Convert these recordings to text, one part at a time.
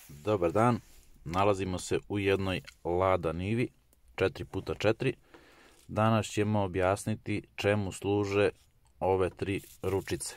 Dobar dan, nalazimo se u jednoj Lada Nivi 4x4. Danas ćemo objasniti čemu služe ove tri ručice.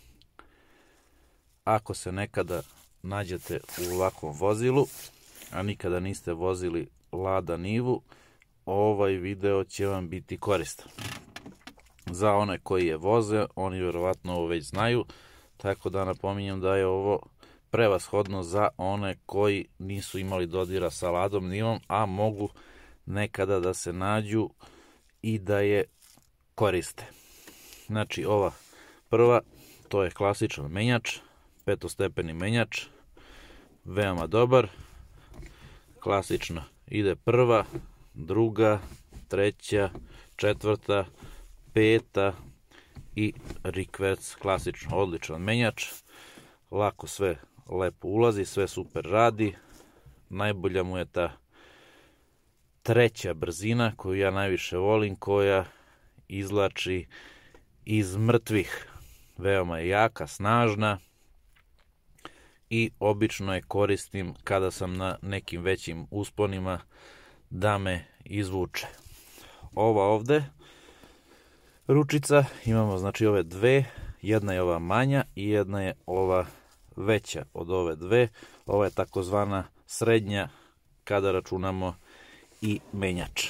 Ako se nekada nađete u ovakvom vozilu, a nikada niste vozili Lada Nivu, ovaj video će vam biti koristan. Za one koji je voze, oni vjerovatno ovo već znaju, tako da napominjem da je ovo prevashodno za one koji nisu imali dodira sa Ladom Nivom, a mogu nekada da se nađu i da je koriste. Znači, ova prva, to je klasičan menjač, petostepeni menjač, veoma dobar. Klasično ide prva, druga, treća, četvrta, peta i rikverc, klasično odličan menjač. Lako sve lepo ulazi, sve super radi. Najbolja mu je ta treća brzina koju ja najviše volim, koja izvlači iz mrtvih. Veoma je jaka, snažna i obično je koristim kada sam na nekim većim usponima da me izvuče. Ova ovde ručica, imamo znači ove dve, jedna je ova manja i jedna je ova veća od ove dve. Ova je takozvana srednja kada računamo i menjač.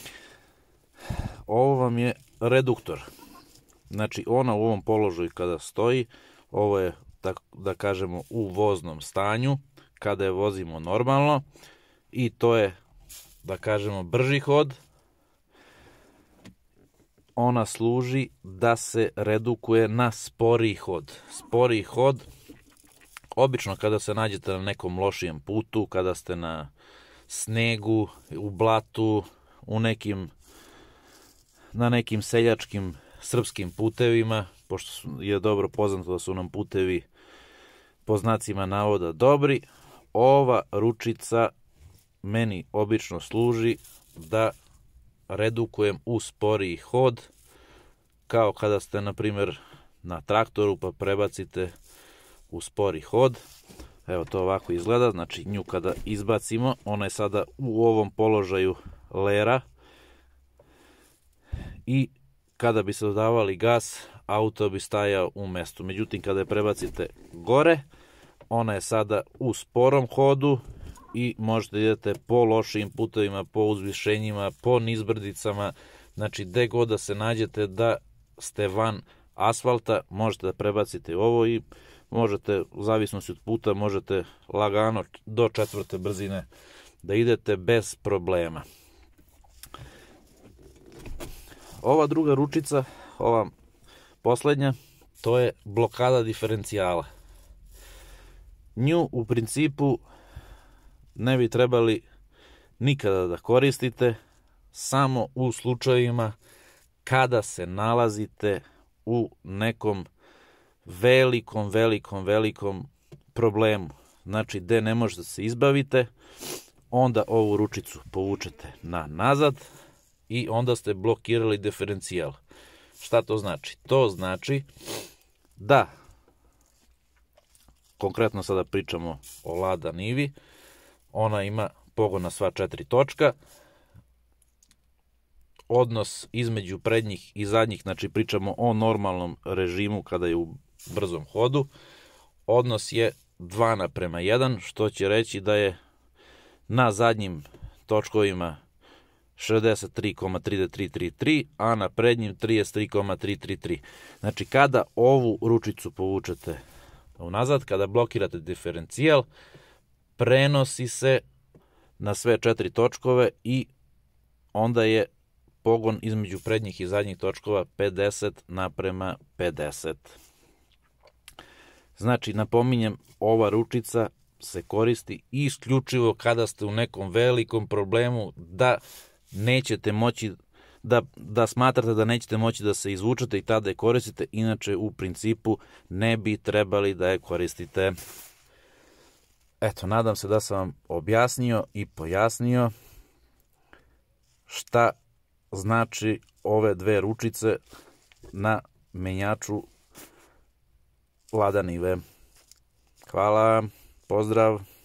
Ovo vam je reduktor. Znači, ona u ovom položaju kada stoji, ovo je, da kažemo, u voznom stanju, kada je vozimo normalno, i to je, da kažemo, brži hod. Ona služi da se redukuje na sporiji hod. Sporiji hod, obično kada se nađete na nekom lošijem putu, kada ste na snegu, u blatu, na nekim seljačkim srpskim putevima, pošto je dobro poznato da su nam putevi po znacima navoda dobri, ova ručica meni obično služi da redukujem u sporiji hod, kao kada ste, na primjer, na traktoru pa prebacite u spori hod. Evo, to ovako izgleda. Znači, nju kada izbacimo, ona je sada u ovom položaju lera i kada bi se dodavali gas, auto bi stajao u mestu. Međutim, kada je prebacite gore, ona je sada u sporom hodu i možete idete po lošim putevima, po uzvišenjima, po nizbrdicama. Znači, gde god da se nađete da ste van asfalta, možete da prebacite ovo i možete, u zavisnosti od puta, možete lagano do četvrte brzine da idete bez problema. Ova druga ručica, ova poslednja, to je blokada diferencijala. Nju u principu ne bi trebali nikada da koristite, samo u slučajevima kada se nalazite u nekom velikom problemu. Znači, gde ne možete da se izbavite, onda ovu ručicu povučete nazad i onda ste blokirali diferencijal. Šta to znači? To znači da, konkretno sada pričamo o Lada Nivi, ona ima pogon na sva 4 točka, odnos između prednjih i zadnjih, znači pričamo o normalnom režimu kada je u brzom hodu, odnos je 2:1, što će reći da je na zadnjim točkovima 63,333, a na prednjim 33,333. Znači, kada ovu ručicu povučete unazad, kada blokirate diferencijal, prenosi se na sve 4 točkove i onda je pogon između prednjih i zadnjih točkova 50:50. Znači, napominjem, ova ručica se koristi isključivo kada ste u nekom velikom problemu, da nećete moći, da smatrate da nećete moći da se izvučete i tada je koristite, inače u principu ne bi trebali da je koristite. Eto, nadam se da sam vam objasnio i pojasnio šta znači ove dve ručice na menjaču Lada Nive. Hvala, pozdrav.